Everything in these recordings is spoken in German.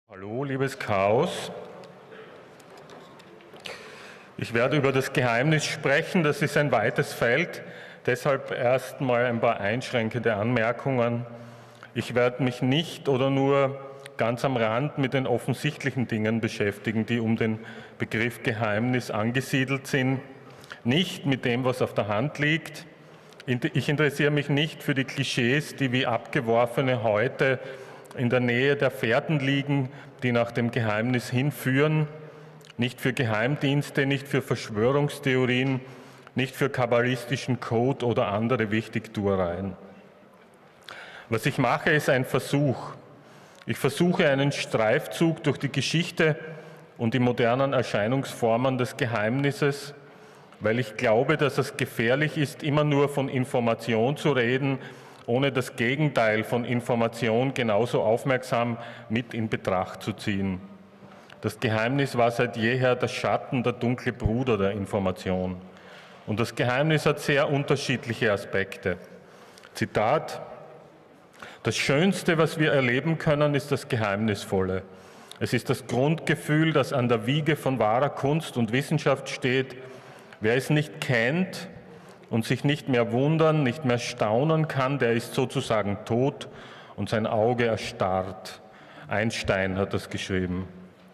Hallo, liebes Chaos. Ich werde über das Geheimnis sprechen, das ist ein weites Feld, deshalb erst mal ein paar einschränkende Anmerkungen. Ich werde mich nicht oder nur ganz am Rand mit den offensichtlichen Dingen beschäftigen, die um den Begriff Geheimnis angesiedelt sind, nicht mit dem, was auf der Hand liegt. Ich interessiere mich nicht für die Klischees, die wie abgeworfene Häute in der Nähe der Fährten liegen, die nach dem Geheimnis hinführen, nicht für Geheimdienste, nicht für Verschwörungstheorien, nicht für kabbalistischen Code oder andere Wichtigtuereien. Was ich mache, ist ein Versuch. Ich versuche einen Streifzug durch die Geschichte und die modernen Erscheinungsformen des Geheimnisses, weil ich glaube, dass es gefährlich ist, immer nur von Information zu reden, ohne das Gegenteil von Information genauso aufmerksam mit in Betracht zu ziehen. Das Geheimnis war seit jeher der Schatten, der dunkle Bruder der Information. Und das Geheimnis hat sehr unterschiedliche Aspekte. Zitat: Das Schönste, was wir erleben können, ist das Geheimnisvolle. Es ist das Grundgefühl, das an der Wiege von wahrer Kunst und Wissenschaft steht. Wer es nicht kennt und sich nicht mehr wundern, nicht mehr staunen kann, der ist sozusagen tot und sein Auge erstarrt. Einstein hat das geschrieben.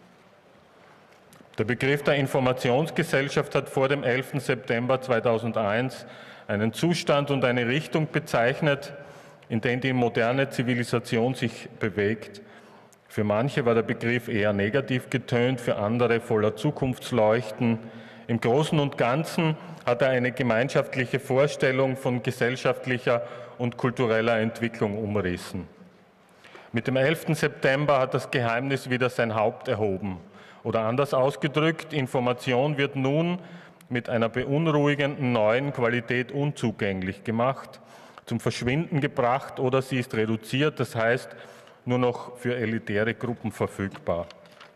Der Begriff der Informationsgesellschaft hat vor dem 11. September 2001 einen Zustand und eine Richtung bezeichnet, in den die moderne Zivilisation sich bewegt. Für manche war der Begriff eher negativ getönt, für andere voller Zukunftsleuchten. Im Großen und Ganzen hat er eine gemeinschaftliche Vorstellung von gesellschaftlicher und kultureller Entwicklung umrissen. Mit dem 11. September hat das Geheimnis wieder sein Haupt erhoben. Oder anders ausgedrückt, Information wird nun mit einer beunruhigenden neuen Qualität unzugänglich gemacht, zum Verschwinden gebracht oder sie ist reduziert, das heißt nur noch für elitäre Gruppen verfügbar.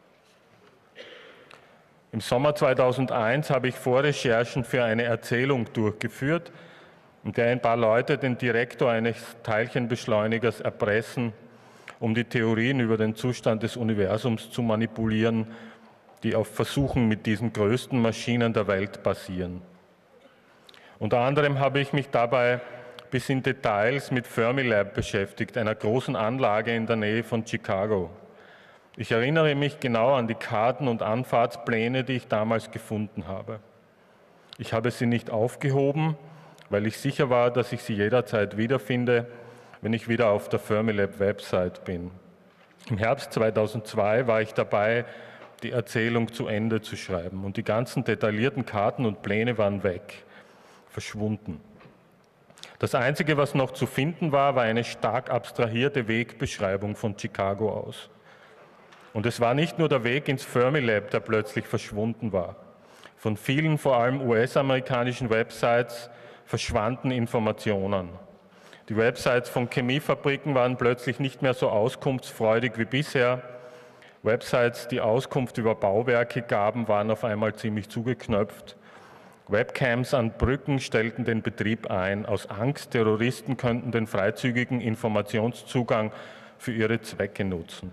Im Sommer 2001 habe ich Vorrecherchen für eine Erzählung durchgeführt, in der ein paar Leute den Direktor eines Teilchenbeschleunigers erpressen, um die Theorien über den Zustand des Universums zu manipulieren, die auf Versuchen mit diesen größten Maschinen der Welt basieren. Unter anderem habe ich mich dabei bis in Details mit Fermilab beschäftigt, einer großen Anlage in der Nähe von Chicago. Ich erinnere mich genau an die Karten und Anfahrtspläne, die ich damals gefunden habe. Ich habe sie nicht aufgehoben, weil ich sicher war, dass ich sie jederzeit wiederfinde, wenn ich wieder auf der Fermilab-Website bin. Im Herbst 2002 war ich dabei, die Erzählung zu Ende zu schreiben und die ganzen detaillierten Karten und Pläne waren weg, verschwunden. Das Einzige, was noch zu finden war, war eine stark abstrahierte Wegbeschreibung von Chicago aus. Und es war nicht nur der Weg ins Fermilab, der plötzlich verschwunden war. Von vielen, vor allem US-amerikanischen Websites verschwanden Informationen. Die Websites von Chemiefabriken waren plötzlich nicht mehr so auskunftsfreudig wie bisher. Websites, die Auskunft über Bauwerke gaben, waren auf einmal ziemlich zugeknöpft. Webcams an Brücken stellten den Betrieb ein. Aus Angst, Terroristen könnten den freizügigen Informationszugang für ihre Zwecke nutzen.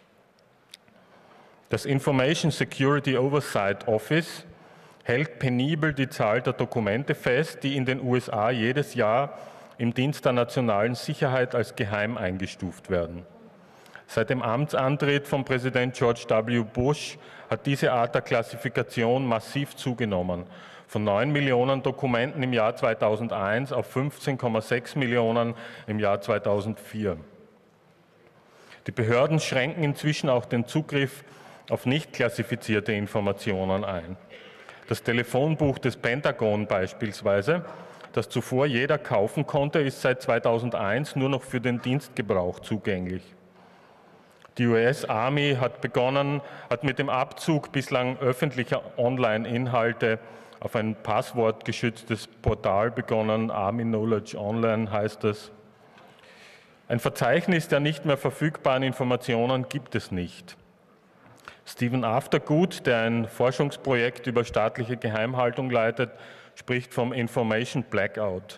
Das Information Security Oversight Office hält penibel die Zahl der Dokumente fest, die in den USA jedes Jahr im Dienst der nationalen Sicherheit als geheim eingestuft werden. Seit dem Amtsantritt von Präsident George W. Bush hat diese Art der Klassifikation massiv zugenommen. Von 9 Millionen Dokumenten im Jahr 2001 auf 15,6 Millionen im Jahr 2004. Die Behörden schränken inzwischen auch den Zugriff auf nicht klassifizierte Informationen ein. Das Telefonbuch des Pentagon beispielsweise, das zuvor jeder kaufen konnte, ist seit 2001 nur noch für den Dienstgebrauch zugänglich. Die US Army hat mit dem Abzug bislang öffentlicher Online-Inhalte auf ein passwortgeschütztes Portal begonnen. Army Knowledge Online heißt es. Ein Verzeichnis der nicht mehr verfügbaren Informationen gibt es nicht. Stephen Aftergood, der ein Forschungsprojekt über staatliche Geheimhaltung leitet, spricht vom Information Blackout.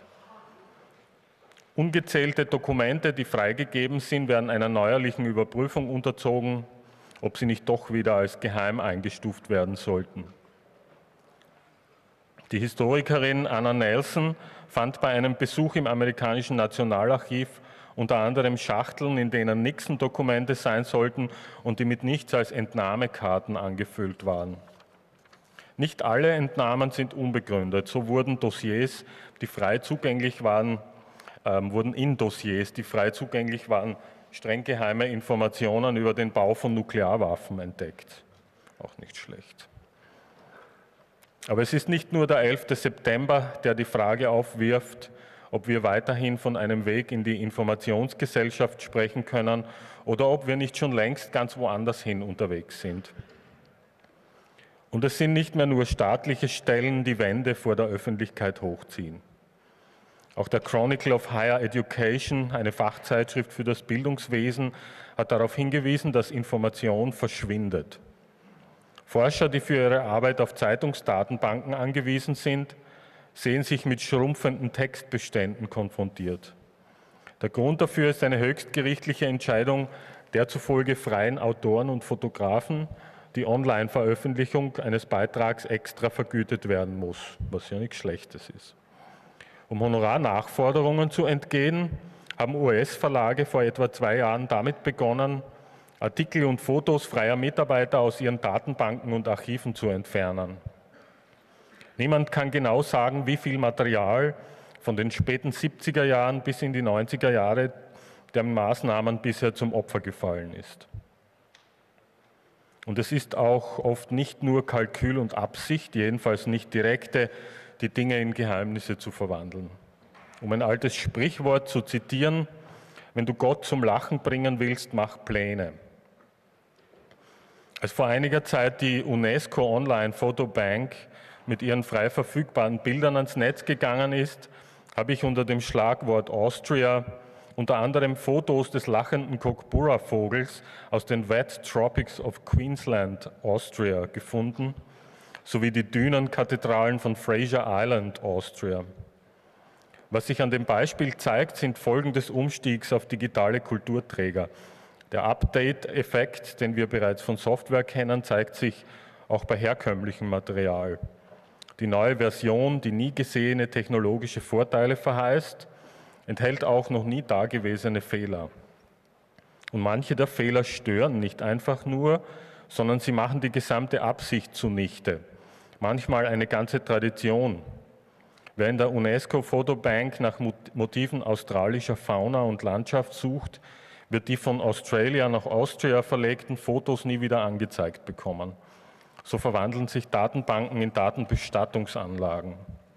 Ungezählte Dokumente, die freigegeben sind, werden einer neuerlichen Überprüfung unterzogen. ob sie nicht doch wieder als geheim eingestuft werden sollten. Die Historikerin Anna Nelson fand bei einem Besuch im amerikanischen Nationalarchiv unter anderem Schachteln, in denen Nixon-Dokumente sein sollten und die mit nichts als Entnahmekarten angefüllt waren. Nicht alle Entnahmen sind unbegründet. So wurden Dossiers, die frei zugänglich waren, streng geheime Informationen über den Bau von Nuklearwaffen entdeckt. Auch nicht schlecht. Aber es ist nicht nur der 11. September, der die Frage aufwirft, ob wir weiterhin von einem Weg in die Informationsgesellschaft sprechen können oder ob wir nicht schon längst ganz woanders hin unterwegs sind. Und es sind nicht mehr nur staatliche Stellen, die Wände vor der Öffentlichkeit hochziehen. Auch der Chronicle of Higher Education, eine Fachzeitschrift für das Bildungswesen, hat darauf hingewiesen, dass Information verschwindet. Forscher, die für ihre Arbeit auf Zeitungsdatenbanken angewiesen sind, sehen sich mit schrumpfenden Textbeständen konfrontiert. Der Grund dafür ist eine höchstgerichtliche Entscheidung der zufolge freien Autoren und Fotografen, die Online-Veröffentlichung eines Beitrags extra vergütet werden muss, was ja nichts Schlechtes ist. Um Honorarnachforderungen zu entgehen, haben US-Verlage vor etwa 2 Jahren damit begonnen, Artikel und Fotos freier Mitarbeiter aus ihren Datenbanken und Archiven zu entfernen. Niemand kann genau sagen, wie viel Material von den späten 70er Jahren bis in die 90er Jahre der Maßnahmen bisher zum Opfer gefallen ist. Und es ist auch oft nicht nur Kalkül und Absicht, jedenfalls nicht direkte, die Dinge in Geheimnisse zu verwandeln. Um ein altes Sprichwort zu zitieren: Wenn du Gott zum Lachen bringen willst, mach Pläne. Als vor einiger Zeit die UNESCO Online Photobank mit ihren frei verfügbaren Bildern ans Netz gegangen ist, habe ich unter dem Schlagwort Austria unter anderem Fotos des lachenden Cockburra-Vogels aus den Wet Tropics of Queensland, Austria, gefunden, sowie die Dünenkathedralen von Fraser Island, Austria. Was sich an dem Beispiel zeigt, sind Folgen des Umstiegs auf digitale Kulturträger. Der Update-Effekt, den wir bereits von Software kennen, zeigt sich auch bei herkömmlichem Material. Die neue Version, die nie gesehene technologische Vorteile verheißt, enthält auch noch nie dagewesene Fehler. Und manche der Fehler stören nicht einfach nur, sondern sie machen die gesamte Absicht zunichte. Manchmal eine ganze Tradition. Wer in der UNESCO-Fotobank nach Motiven australischer Fauna und Landschaft sucht, wird die von Australia nach Austria verlegten Fotos nie wieder angezeigt bekommen. So verwandeln sich Datenbanken in Datenbestattungsanlagen.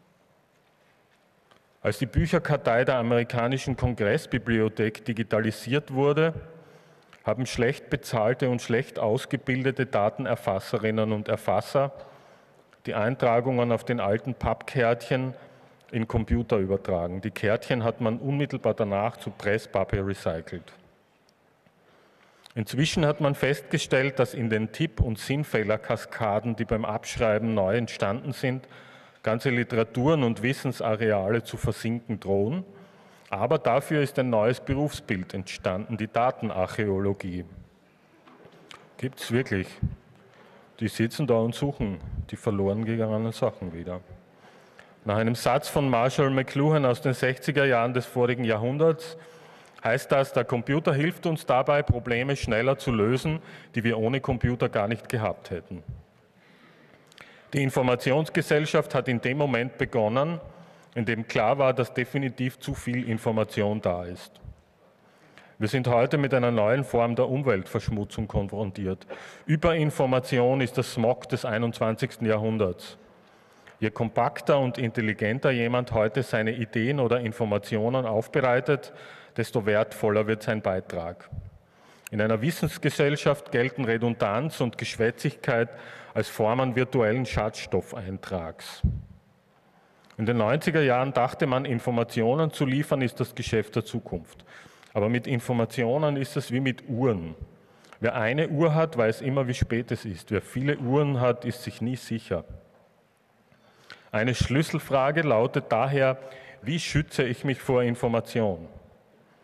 Als die Bücherkartei der amerikanischen Kongressbibliothek digitalisiert wurde, haben schlecht bezahlte und schlecht ausgebildete Datenerfasserinnen und Erfasser die Eintragungen auf den alten Pappkärtchen in Computer übertragen. Die Kärtchen hat man unmittelbar danach zu Presspappe recycelt. Inzwischen hat man festgestellt, dass in den Tipp- und Sinnfehlerkaskaden, die beim Abschreiben neu entstanden sind, ganze Literaturen und Wissensareale zu versinken drohen. Aber dafür ist ein neues Berufsbild entstanden, die Datenarchäologie. Gibt es wirklich. Die sitzen da und suchen die verloren gegangenen Sachen wieder. Nach einem Satz von Marshall McLuhan aus den 60er Jahren des vorigen Jahrhunderts heißt das, der Computer hilft uns dabei, Probleme schneller zu lösen, die wir ohne Computer gar nicht gehabt hätten. Die Informationsgesellschaft hat in dem Moment begonnen, in dem klar war, dass definitiv zu viel Information da ist. Wir sind heute mit einer neuen Form der Umweltverschmutzung konfrontiert. Überinformation ist der Smog des 21. Jahrhunderts. Je kompakter und intelligenter jemand heute seine Ideen oder Informationen aufbereitet, desto wertvoller wird sein Beitrag. In einer Wissensgesellschaft gelten Redundanz und Geschwätzigkeit als Formen virtuellen Schadstoffeintrags. In den 90er Jahren dachte man, Informationen zu liefern ist das Geschäft der Zukunft. Aber mit Informationen ist es wie mit Uhren. Wer eine Uhr hat, weiß immer, wie spät es ist. Wer viele Uhren hat, ist sich nie sicher. Eine Schlüsselfrage lautet daher: Wie schütze ich mich vor Information?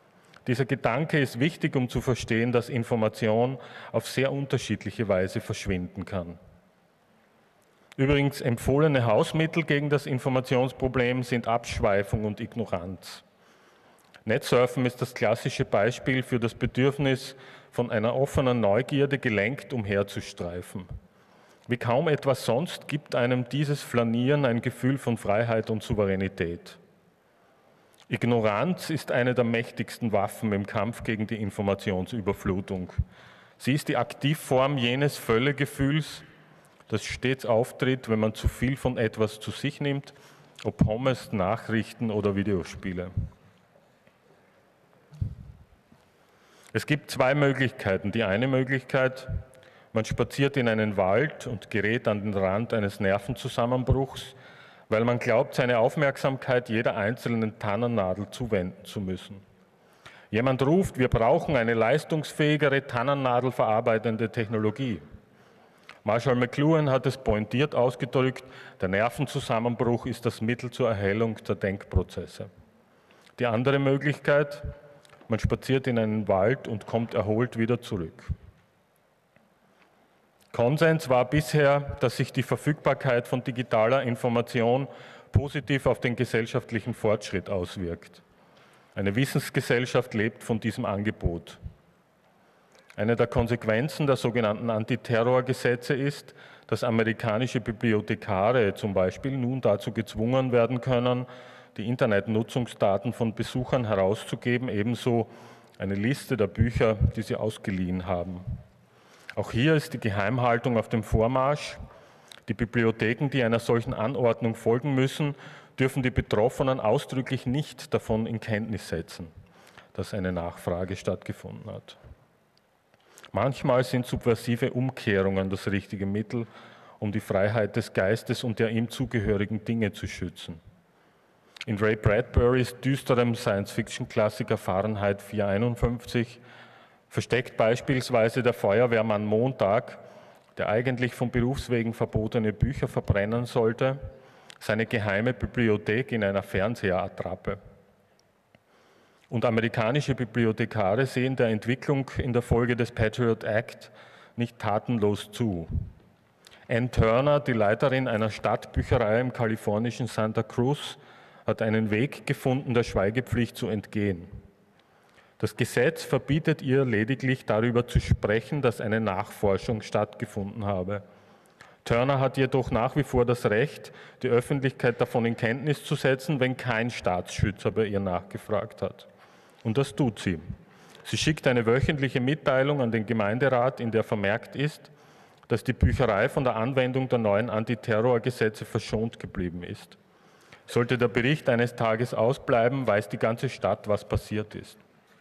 Dieser Gedanke ist wichtig, um zu verstehen, dass Information auf sehr unterschiedliche Weise verschwinden kann. Übrigens, empfohlene Hausmittel gegen das Informationsproblem sind Abschweifung und Ignoranz. Netsurfen ist das klassische Beispiel für das Bedürfnis, von einer offenen Neugierde gelenkt umherzustreifen. Wie kaum etwas sonst gibt einem dieses Flanieren ein Gefühl von Freiheit und Souveränität. Ignoranz ist eine der mächtigsten Waffen im Kampf gegen die Informationsüberflutung. Sie ist die Aktivform jenes Völlegefühls, das stets auftritt, wenn man zu viel von etwas zu sich nimmt, ob Pommes, Nachrichten oder Videospiele. Es gibt zwei Möglichkeiten. Die eine Möglichkeit: Man spaziert in einen Wald und gerät an den Rand eines Nervenzusammenbruchs, weil man glaubt, seine Aufmerksamkeit jeder einzelnen Tannennadel zuwenden zu müssen. Jemand ruft, wir brauchen eine leistungsfähigere tannennadelverarbeitende Technologie. Marshall McLuhan hat es pointiert ausgedrückt, der Nervenzusammenbruch ist das Mittel zur Erhellung der Denkprozesse. Die andere Möglichkeit: Man spaziert in einen Wald und kommt erholt wieder zurück. Konsens war bisher, dass sich die Verfügbarkeit von digitaler Information positiv auf den gesellschaftlichen Fortschritt auswirkt. Eine Wissensgesellschaft lebt von diesem Angebot. Eine der Konsequenzen der sogenannten Antiterrorgesetze ist, dass amerikanische Bibliothekare zum Beispiel nun dazu gezwungen werden können, die Internetnutzungsdaten von Besuchern herauszugeben, ebenso eine Liste der Bücher, die sie ausgeliehen haben. Auch hier ist die Geheimhaltung auf dem Vormarsch. Die Bibliotheken, die einer solchen Anordnung folgen müssen, dürfen die Betroffenen ausdrücklich nicht davon in Kenntnis setzen, dass eine Nachfrage stattgefunden hat. Manchmal sind subversive Umkehrungen das richtige Mittel, um die Freiheit des Geistes und der ihm zugehörigen Dinge zu schützen. In Ray Bradburys düsterem Science-Fiction-Klassiker Fahrenheit 451 versteckt beispielsweise der Feuerwehrmann Montag, der eigentlich von Berufswegen verbotene Bücher verbrennen sollte, seine geheime Bibliothek in einer Fernseherattrappe. Und amerikanische Bibliothekare sehen der Entwicklung in der Folge des Patriot Act nicht tatenlos zu. Ann Turner, die Leiterin einer Stadtbücherei im kalifornischen Santa Cruz, hat einen Weg gefunden, der Schweigepflicht zu entgehen. Das Gesetz verbietet ihr lediglich darüber zu sprechen, dass eine Nachforschung stattgefunden habe. Turner hat jedoch nach wie vor das Recht, die Öffentlichkeit davon in Kenntnis zu setzen, wenn kein Staatsschützer bei ihr nachgefragt hat. Und das tut sie. Sie schickt eine wöchentliche Mitteilung an den Gemeinderat, in der vermerkt ist, dass die Bücherei von der Anwendung der neuen Antiterrorgesetze verschont geblieben ist. Sollte der Bericht eines Tages ausbleiben, weiß die ganze Stadt, was passiert ist.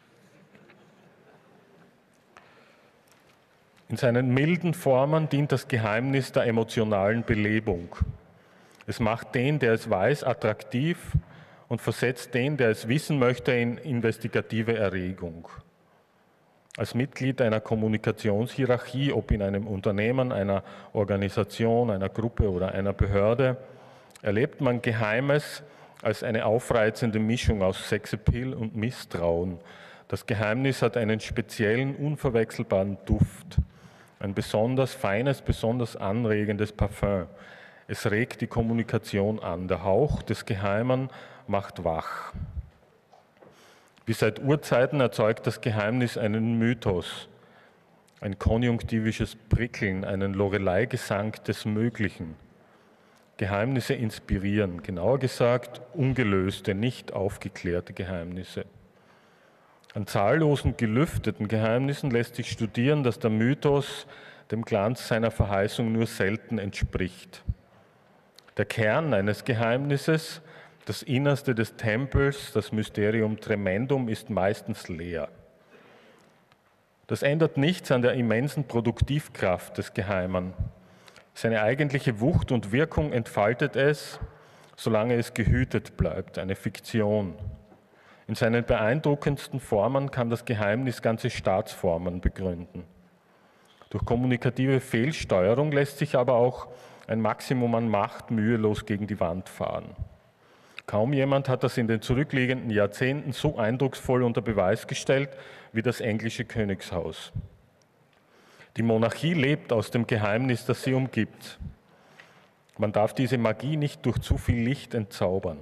In seinen milden Formen dient das Geheimnis der emotionalen Belebung. Es macht den, der es weiß, attraktiv und versetzt den, der es wissen möchte, in investigative Erregung. Als Mitglied einer Kommunikationshierarchie, ob in einem Unternehmen, einer Organisation, einer Gruppe oder einer Behörde, erlebt man Geheimes als eine aufreizende Mischung aus Sexappeal und Misstrauen. Das Geheimnis hat einen speziellen, unverwechselbaren Duft. Ein besonders feines, besonders anregendes Parfüm. Es regt die Kommunikation an. Der Hauch des Geheimen macht wach. Wie seit Urzeiten erzeugt das Geheimnis einen Mythos, ein konjunktivisches Prickeln, einen Lorelei-Gesang des Möglichen. Geheimnisse inspirieren, genauer gesagt ungelöste, nicht aufgeklärte Geheimnisse. An zahllosen gelüfteten Geheimnissen lässt sich studieren, dass der Mythos dem Glanz seiner Verheißung nur selten entspricht. Der Kern eines Geheimnisses, das Innerste des Tempels, das Mysterium Tremendum, ist meistens leer. Das ändert nichts an der immensen Produktivkraft des Geheimen. Seine eigentliche Wucht und Wirkung entfaltet es, solange es gehütet bleibt, eine Fiktion. In seinen beeindruckendsten Formen kann das Geheimnis ganze Staatsformen begründen. Durch kommunikative Fehlsteuerung lässt sich aber auch ein Maximum an Macht mühelos gegen die Wand fahren. Kaum jemand hat das in den zurückliegenden Jahrzehnten so eindrucksvoll unter Beweis gestellt wie das englische Königshaus. Die Monarchie lebt aus dem Geheimnis, das sie umgibt. Man darf diese Magie nicht durch zu viel Licht entzaubern.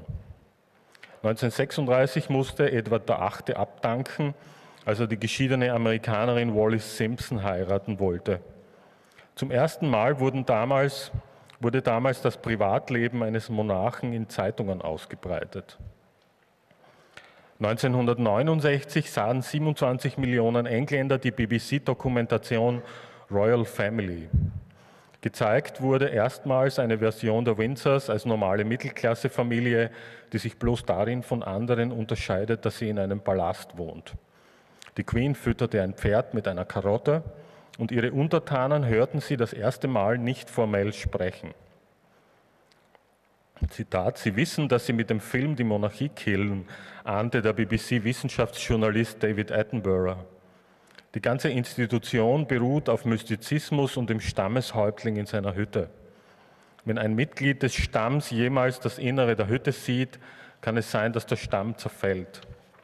1936 musste Edward VIII. Abdanken, als er die geschiedene Amerikanerin Wallis Simpson heiraten wollte. Zum ersten Mal wurde damals das Privatleben eines Monarchen in Zeitungen ausgebreitet. 1969 sahen 27 Millionen Engländer die BBC-Dokumentation Royal Family. Gezeigt wurde erstmals eine Version der Windsors als normale Mittelklassefamilie, die sich bloß darin von anderen unterscheidet, dass sie in einem Palast wohnt. Die Queen fütterte ein Pferd mit einer Karotte und ihre Untertanen hörten sie das erste Mal nicht formell sprechen. Zitat: Sie wissen, dass sie mit dem Film die Monarchie killen, ahnte der BBC-Wissenschaftsjournalist David Attenborough. Die ganze Institution beruht auf Mystizismus und dem Stammeshäuptling in seiner Hütte. Wenn ein Mitglied des Stamms jemals das Innere der Hütte sieht, kann es sein, dass der Stamm zerfällt.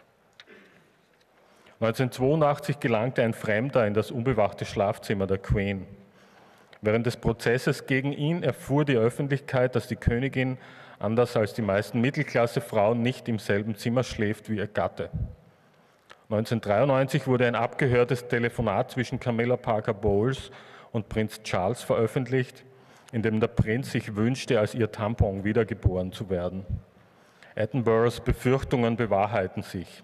1982 gelangte ein Fremder in das unbewachte Schlafzimmer der Queen. Während des Prozesses gegen ihn erfuhr die Öffentlichkeit, dass die Königin, anders als die meisten Mittelklassefrauen, nicht im selben Zimmer schläft wie ihr Gatte. 1993 wurde ein abgehörtes Telefonat zwischen Camilla Parker Bowles und Prinz Charles veröffentlicht, in dem der Prinz sich wünschte, als ihr Tampon wiedergeboren zu werden. Attenboroughs Befürchtungen bewahrheiten sich.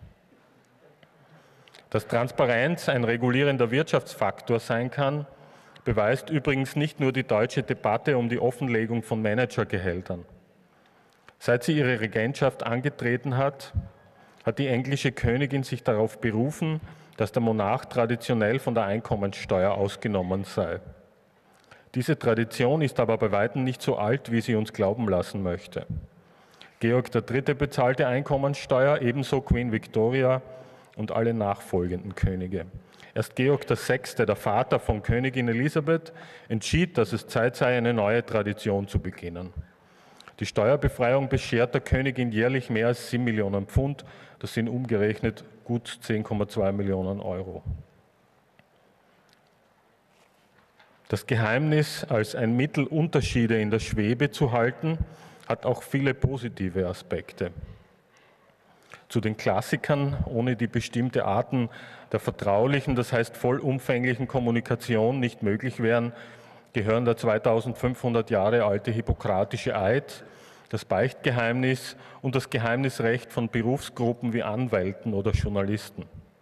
Dass Transparenz ein regulierender Wirtschaftsfaktor sein kann, beweist übrigens nicht nur die deutsche Debatte um die Offenlegung von Managergehältern. Seit sie ihre Regentschaft angetreten hat, hat die englische Königin sich darauf berufen, dass der Monarch traditionell von der Einkommensteuer ausgenommen sei. Diese Tradition ist aber bei weitem nicht so alt, wie sie uns glauben lassen möchte. Georg III. Bezahlte Einkommensteuer, ebenso Queen Victoria und alle nachfolgenden Könige. Erst Georg VI., der Vater von Königin Elisabeth, entschied, dass es Zeit sei, eine neue Tradition zu beginnen. Die Steuerbefreiung beschert der Königin jährlich mehr als 7 Millionen Pfund, das sind umgerechnet gut 10,2 Millionen Euro. Das Geheimnis, als ein Mittel, Unterschiede in der Schwebe zu halten, hat auch viele positive Aspekte. Zu den Klassikern, ohne die bestimmte Arten der vertraulichen, das heißt vollumfänglichen Kommunikation nicht möglich wären, gehören der 2500 Jahre alte Hippokratische Eid, das Beichtgeheimnis und das Geheimnisrecht von Berufsgruppen wie Anwälten oder Journalisten.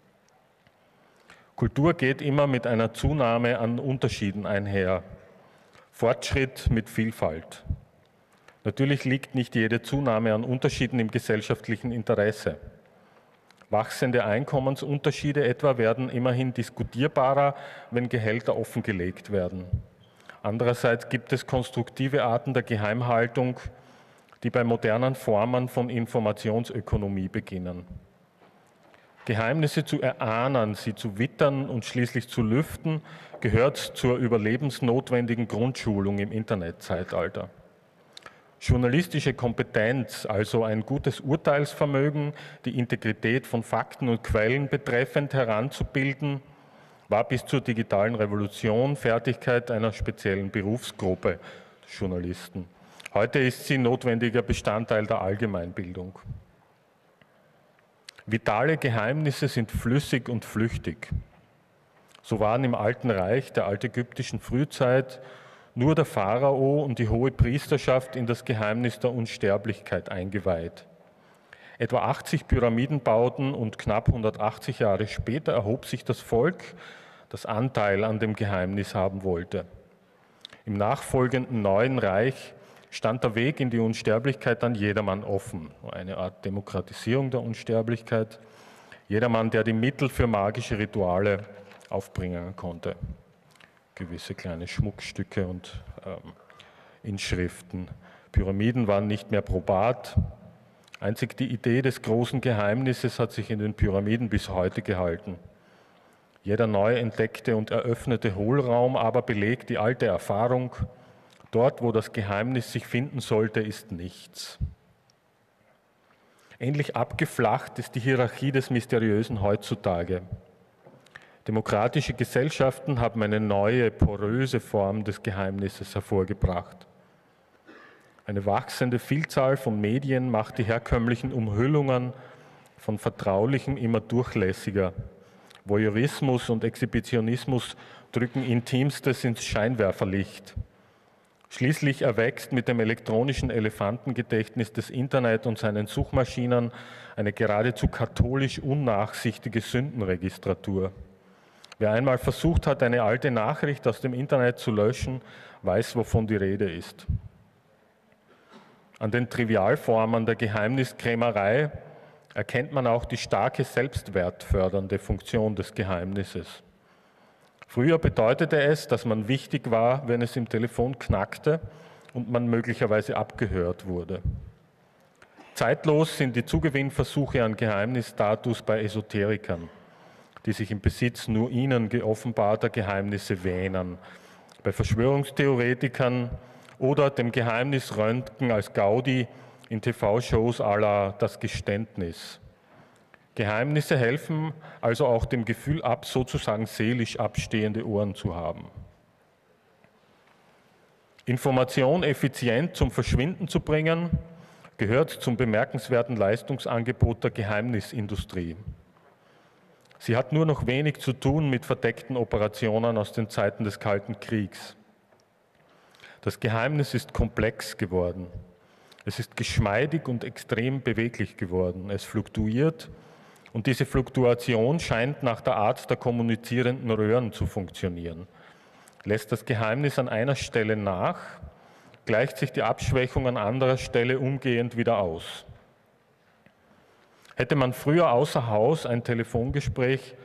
Kultur geht immer mit einer Zunahme an Unterschieden einher. Fortschritt mit Vielfalt. Natürlich liegt nicht jede Zunahme an Unterschieden im gesellschaftlichen Interesse. Wachsende Einkommensunterschiede etwa werden immerhin diskutierbarer, wenn Gehälter offengelegt werden. Andererseits gibt es konstruktive Arten der Geheimhaltung, die bei modernen Formen von Informationsökonomie beginnen. Geheimnisse zu erahnen, sie zu wittern und schließlich zu lüften, gehört zur überlebensnotwendigen Grundschulung im Internetzeitalter. Journalistische Kompetenz, also ein gutes Urteilsvermögen, die Integrität von Fakten und Quellen betreffend heranzubilden, war bis zur digitalen Revolution Fertigkeit einer speziellen Berufsgruppe Journalisten. Heute ist sie notwendiger Bestandteil der Allgemeinbildung. Vitale Geheimnisse sind flüssig und flüchtig. So waren im Alten Reich der altägyptischen Frühzeit nur der Pharao und die hohe Priesterschaft in das Geheimnis der Unsterblichkeit eingeweiht. Etwa 80 Pyramidenbauten und knapp 180 Jahre später erhob sich das Volk, das Anteil an dem Geheimnis haben wollte. Im nachfolgenden Neuen Reich stand der Weg in die Unsterblichkeit dann jedermann offen, eine Art Demokratisierung der Unsterblichkeit. Jedermann, der die Mittel für magische Rituale aufbringen konnte. Gewisse kleine Schmuckstücke und Inschriften. Pyramiden waren nicht mehr probat. Einzig die Idee des großen Geheimnisses hat sich in den Pyramiden bis heute gehalten. Jeder neu entdeckte und eröffnete Hohlraum aber belegt die alte Erfahrung: Dort, wo das Geheimnis sich finden sollte, ist nichts. Ähnlich abgeflacht ist die Hierarchie des Mysteriösen heutzutage. Demokratische Gesellschaften haben eine neue, poröse Form des Geheimnisses hervorgebracht. Eine wachsende Vielzahl von Medien macht die herkömmlichen Umhüllungen von Vertraulichem immer durchlässiger. Voyeurismus und Exhibitionismus drücken Intimstes ins Scheinwerferlicht. Schließlich erwächst mit dem elektronischen Elefantengedächtnis des Internet und seinen Suchmaschinen eine geradezu katholisch unnachsichtige Sündenregistratur. Wer einmal versucht hat, eine alte Nachricht aus dem Internet zu löschen, weiß, wovon die Rede ist. An den Trivialformen der Geheimniskrämerei erkennt man auch die starke selbstwertfördernde Funktion des Geheimnisses. Früher bedeutete es, dass man wichtig war, wenn es im Telefon knackte und man möglicherweise abgehört wurde. Zeitlos sind die Zugewinnversuche an Geheimnisstatus bei Esoterikern, die sich im Besitz nur ihnen geoffenbarter Geheimnisse wähnen, bei Verschwörungstheoretikern oder dem Geheimnisröntgen als Gaudi in TV-Shows à la Das Geständnis. Geheimnisse helfen also auch dem Gefühl ab, sozusagen seelisch abstehende Ohren zu haben. Information effizient zum Verschwinden zu bringen, gehört zum bemerkenswerten Leistungsangebot der Geheimnisindustrie. Sie hat nur noch wenig zu tun mit verdeckten Operationen aus den Zeiten des Kalten Kriegs. Das Geheimnis ist komplex geworden. Es ist geschmeidig und extrem beweglich geworden. Es fluktuiert und diese Fluktuation scheint nach der Art der kommunizierenden Röhren zu funktionieren. Lässt das Geheimnis an einer Stelle nach, gleicht sich die Abschwächung an anderer Stelle umgehend wieder aus. Hatte man früher außer Haus ein Telefongespräch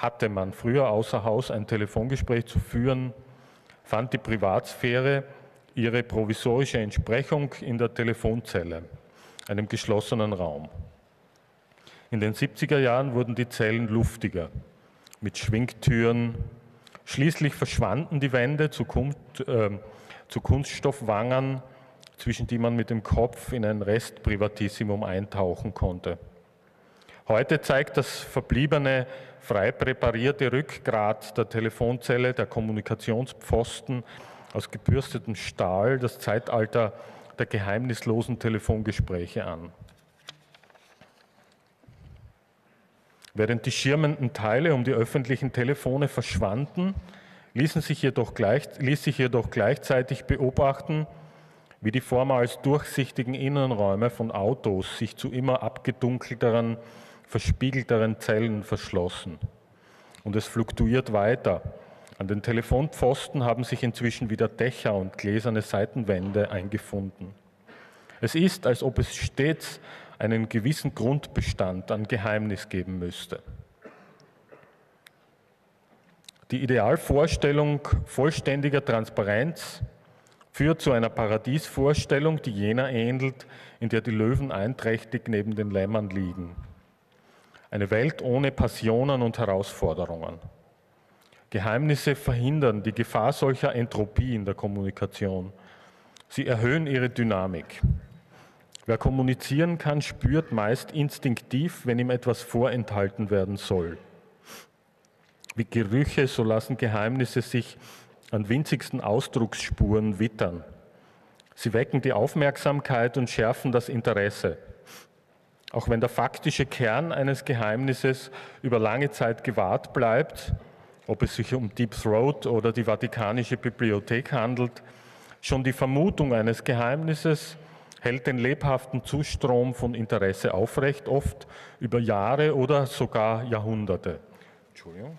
zu führen, fand die Privatsphäre ihre provisorische Entsprechung in der Telefonzelle, einem geschlossenen Raum. In den 70er Jahren wurden die Zellen luftiger, mit Schwingtüren. Schließlich verschwanden die Wände zu Kunststoffwangern, zwischen die man mit dem Kopf in ein Restprivatissimum eintauchen konnte. Heute zeigt das verbliebene, frei präparierte Rückgrat der Telefonzelle, der Kommunikationspfosten aus gebürstetem Stahl, das Zeitalter der geheimnislosen Telefongespräche an. Während die schirmenden Teile um die öffentlichen Telefone verschwanden, ließ sich jedoch gleichzeitig beobachten, wie die vormals durchsichtigen Innenräume von Autos sich zu immer abgedunkelteren, verspiegelteren Zellen verschlossen. Und es fluktuiert weiter. An den Telefonpfosten haben sich inzwischen wieder Dächer und gläserne Seitenwände eingefunden. Es ist, als ob es stets einen gewissen Grundbestand an Geheimnis geben müsste. Die Idealvorstellung vollständiger Transparenz führt zu einer Paradiesvorstellung, die jener ähnelt, in der die Löwen einträchtig neben den Lämmern liegen. Eine Welt ohne Passionen und Herausforderungen. Geheimnisse verhindern die Gefahr solcher Entropie in der Kommunikation. Sie erhöhen ihre Dynamik. Wer kommunizieren kann, spürt meist instinktiv, wenn ihm etwas vorenthalten werden soll. Wie Gerüche, so lassen Geheimnisse sich an winzigsten Ausdrucksspuren wittern. Sie wecken die Aufmerksamkeit und schärfen das Interesse. Auch wenn der faktische Kern eines Geheimnisses über lange Zeit gewahrt bleibt, ob es sich um Deep Throat oder die Vatikanische Bibliothek handelt, schon die Vermutung eines Geheimnisses hält den lebhaften Zustrom von Interesse aufrecht, oft über Jahre oder sogar Jahrhunderte. Entschuldigung.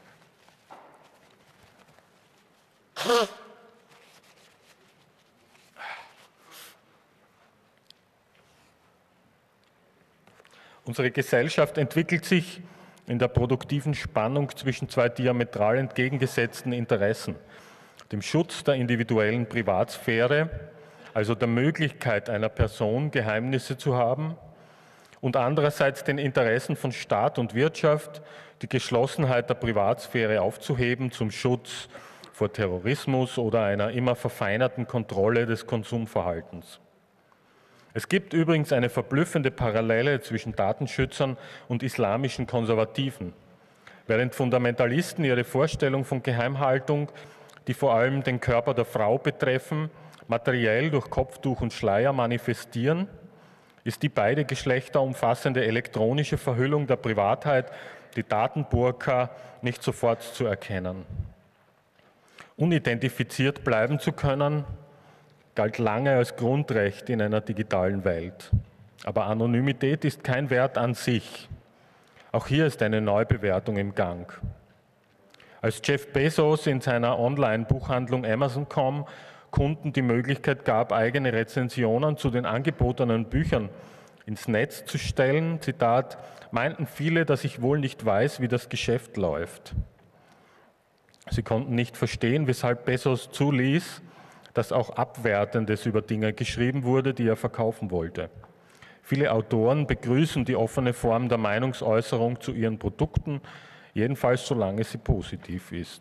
Unsere Gesellschaft entwickelt sich in der produktiven Spannung zwischen zwei diametral entgegengesetzten Interessen, dem Schutz der individuellen Privatsphäre, also der Möglichkeit einer Person, Geheimnisse zu haben, und andererseits den Interessen von Staat und Wirtschaft, die Geschlossenheit der Privatsphäre aufzuheben zum Schutz vor Terrorismus oder einer immer verfeinerten Kontrolle des Konsumverhaltens. Es gibt übrigens eine verblüffende Parallele zwischen Datenschützern und islamischen Konservativen. Während Fundamentalisten ihre Vorstellung von Geheimhaltung, die vor allem den Körper der Frau betreffen, materiell durch Kopftuch und Schleier manifestieren, ist die beide Geschlechter umfassende elektronische Verhüllung der Privatheit, die Datenburka, nicht sofort zu erkennen. Unidentifiziert bleiben zu können, galt lange als Grundrecht in einer digitalen Welt. Aber Anonymität ist kein Wert an sich. Auch hier ist eine Neubewertung im Gang. Als Jeff Bezos in seiner Online-Buchhandlung Amazon.com Kunden die Möglichkeit gab, eigene Rezensionen zu den angebotenen Büchern ins Netz zu stellen, Zitat, meinten viele, dass ich wohl nicht weiß, wie das Geschäft läuft. Sie konnten nicht verstehen, weshalb Bezos zuließ, dass auch Abwertendes über Dinge geschrieben wurde, die er verkaufen wollte. Viele Autoren begrüßen die offene Form der Meinungsäußerung zu ihren Produkten, jedenfalls solange sie positiv ist.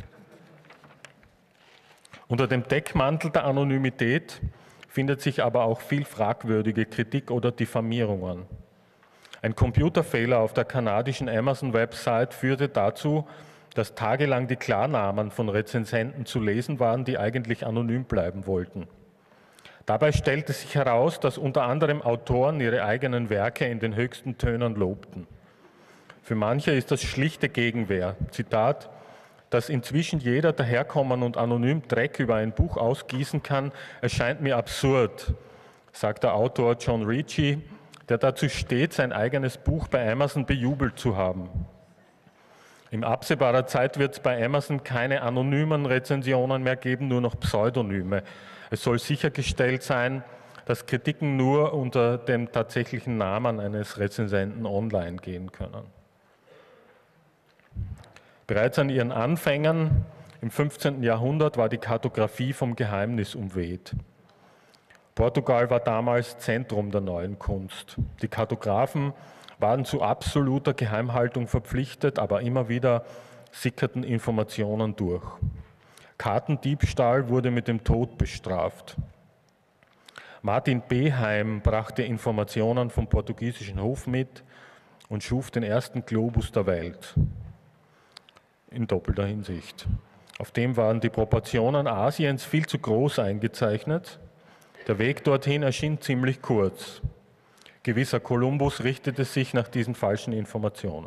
Unter dem Deckmantel der Anonymität findet sich aber auch viel fragwürdige Kritik oder Diffamierungen. Ein Computerfehler auf der kanadischen Amazon-Website führte dazu, dass tagelang die Klarnamen von Rezensenten zu lesen waren, die eigentlich anonym bleiben wollten. Dabei stellte sich heraus, dass unter anderem Autoren ihre eigenen Werke in den höchsten Tönen lobten. Für manche ist das schlichte Gegenwehr. Zitat, dass inzwischen jeder daherkommen und anonym Dreck über ein Buch ausgießen kann, erscheint mir absurd, sagt der Autor John Ricci, der dazu steht, sein eigenes Buch bei Amazon bejubelt zu haben. In absehbarer Zeit wird es bei Amazon keine anonymen Rezensionen mehr geben, nur noch Pseudonyme. Es soll sichergestellt sein, dass Kritiken nur unter dem tatsächlichen Namen eines Rezensenten online gehen können. Bereits an ihren Anfängen im 15. Jahrhundert war die Kartografie vom Geheimnis umweht. Portugal war damals Zentrum der neuen Kunst. Die Kartografen waren zu absoluter Geheimhaltung verpflichtet, aber immer wieder sickerten Informationen durch. Kartendiebstahl wurde mit dem Tod bestraft. Martin Beheim brachte Informationen vom portugiesischen Hof mit und schuf den ersten Globus der Welt. In doppelter Hinsicht. Auf dem waren die Proportionen Asiens viel zu groß eingezeichnet. Der Weg dorthin erschien ziemlich kurz. Gewisser Kolumbus richtete sich nach diesen falschen Informationen.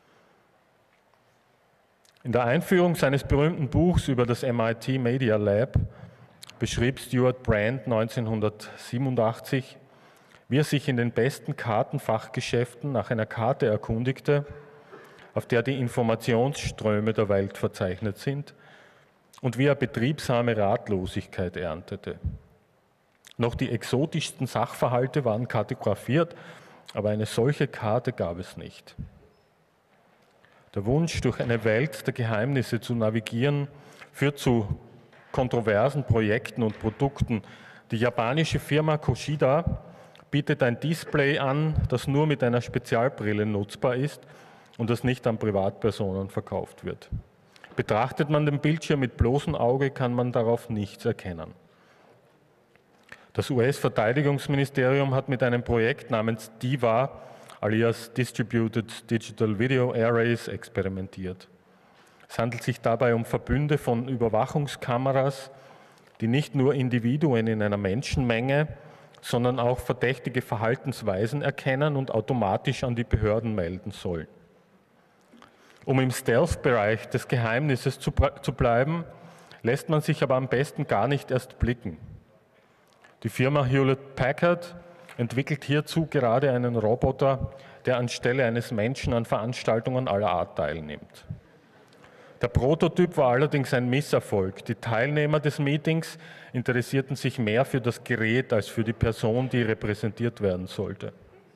In der Einführung seines berühmten Buchs über das MIT Media Lab beschrieb Stuart Brand 1987, wie er sich in den besten Kartenfachgeschäften nach einer Karte erkundigte, auf der die Informationsströme der Welt verzeichnet sind, und wie er betriebsame Ratlosigkeit erntete. Noch die exotischsten Sachverhalte waren kartografiert, aber eine solche Karte gab es nicht. Der Wunsch, durch eine Welt der Geheimnisse zu navigieren, führt zu kontroversen Projekten und Produkten. Die japanische Firma Koshida bietet ein Display an, das nur mit einer Spezialbrille nutzbar ist und das nicht an Privatpersonen verkauft wird. Betrachtet man den Bildschirm mit bloßem Auge, kann man darauf nichts erkennen. Das US-Verteidigungsministerium hat mit einem Projekt namens DIVA, alias Distributed Digital Video Arrays, experimentiert. Es handelt sich dabei um Verbünde von Überwachungskameras, die nicht nur Individuen in einer Menschenmenge, sondern auch verdächtige Verhaltensweisen erkennen und automatisch an die Behörden melden sollen. Um im Stealth-Bereich des Geheimnisses zu bleiben, lässt man sich aber am besten gar nicht erst blicken. Die Firma Hewlett-Packard entwickelt hierzu gerade einen Roboter, der anstelle eines Menschen an Veranstaltungen aller Art teilnimmt. Der Prototyp war allerdings ein Misserfolg. Die Teilnehmer des Meetings interessierten sich mehr für das Gerät als für die Person, die repräsentiert werden sollte.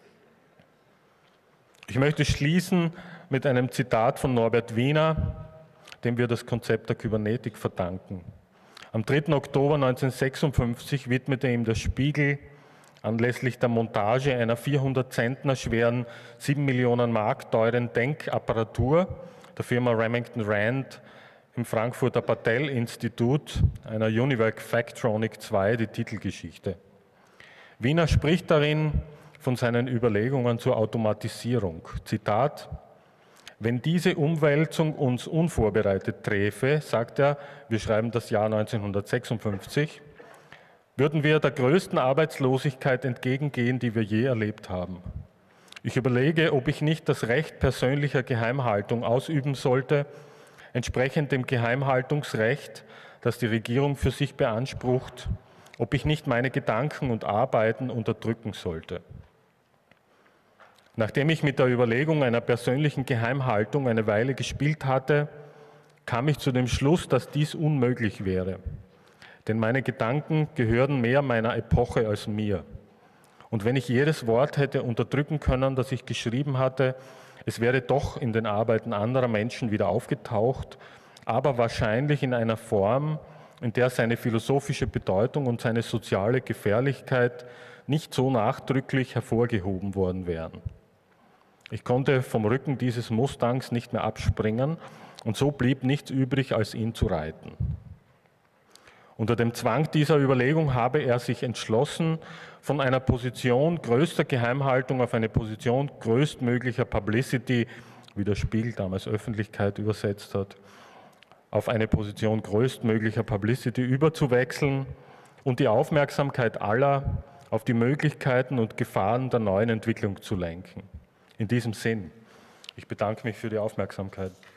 Ich möchte schließen mit einem Zitat von Norbert Wiener, dem wir das Konzept der Kybernetik verdanken. Am 3. Oktober 1956 widmete ihm der Spiegel anlässlich der Montage einer 400 Zentner schweren, 7 Millionen Mark teuren Denkapparatur der Firma Remington Rand im Frankfurter Battelle-Institut, einer Univac Factronic 2, die Titelgeschichte. Wiener spricht darin von seinen Überlegungen zur Automatisierung. Zitat: Wenn diese Umwälzung uns unvorbereitet träfe, sagt er, wir schreiben das Jahr 1956, würden wir der größten Arbeitslosigkeit entgegengehen, die wir je erlebt haben. Ich überlege, ob ich nicht das Recht persönlicher Geheimhaltung ausüben sollte, entsprechend dem Geheimhaltungsrecht, das die Regierung für sich beansprucht, ob ich nicht meine Gedanken und Arbeiten unterdrücken sollte. Nachdem ich mit der Überlegung einer persönlichen Geheimhaltung eine Weile gespielt hatte, kam ich zu dem Schluss, dass dies unmöglich wäre. Denn meine Gedanken gehören mehr meiner Epoche als mir. Und wenn ich jedes Wort hätte unterdrücken können, das ich geschrieben hatte, es wäre doch in den Arbeiten anderer Menschen wieder aufgetaucht, aber wahrscheinlich in einer Form, in der seine philosophische Bedeutung und seine soziale Gefährlichkeit nicht so nachdrücklich hervorgehoben worden wären. Ich konnte vom Rücken dieses Mustangs nicht mehr abspringen und so blieb nichts übrig, als ihn zu reiten. Unter dem Zwang dieser Überlegung habe er sich entschlossen, von einer Position größter Geheimhaltung auf eine Position größtmöglicher Publicity, wie der Spiegel damals Öffentlichkeit übersetzt hat, auf eine Position größtmöglicher Publicity überzuwechseln und die Aufmerksamkeit aller auf die Möglichkeiten und Gefahren der neuen Entwicklung zu lenken. In diesem Sinn, ich bedanke mich für die Aufmerksamkeit.